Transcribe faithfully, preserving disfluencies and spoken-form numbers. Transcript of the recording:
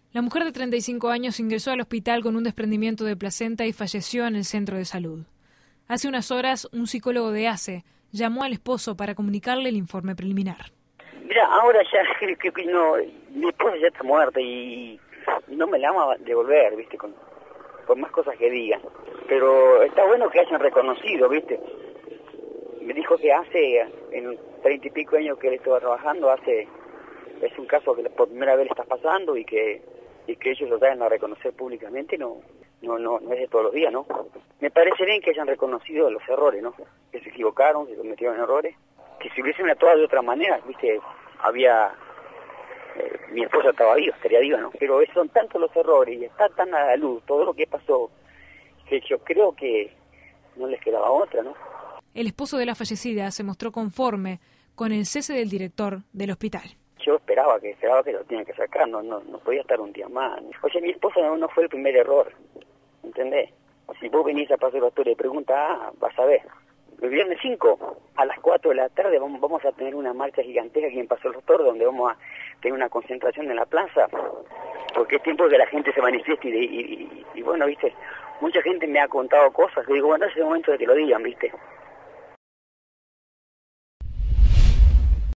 La mujer de treinta y cinco años ingresó al hospital con un desprendimiento de placenta y falleció en el centro de salud. Hace unas horas, un psicólogo de A C E llamó al esposo para comunicarle el informe preliminar. Mira, ahora ya que, que no, mi esposa ya está muerta y no me la vamos a devolver, ¿viste? Con, por más cosas que digan. Pero está bueno que hayan reconocido, ¿viste? Me dijo que hace, en treinta y pico años que él estaba trabajando, hace es un caso que por primera vez le está pasando y que y que ellos lo vayan a reconocer públicamente, no no no no es de todos los días, ¿no? Me parece bien que hayan reconocido los errores, ¿no? Que se equivocaron, que cometieron errores, que si hubiesen actuado de otra manera, ¿viste? Había... Eh, mi esposa estaba viva, estaría viva, ¿no? Pero son tantos los errores y está tan a la luz todo lo que pasó, que yo creo que no les quedaba otra, ¿no? El esposo de la fallecida se mostró conforme con el cese del director del hospital. Yo esperaba que esperaba que lo tenían que sacar, no no no podía estar un día más. Oye, mi esposa no, no fue el primer error, ¿entendés? O si vos venís a Paseo Pastor y preguntas, ah, vas a ver. El viernes cinco, a las cuatro de la tarde, vamos, vamos a tener una marcha gigantesca aquí en Paseo Pastor, donde vamos a tener una concentración en la plaza, porque es tiempo de que la gente se manifieste y, y, y, y bueno, viste, mucha gente me ha contado cosas, que digo, bueno, es el momento de que lo digan, viste.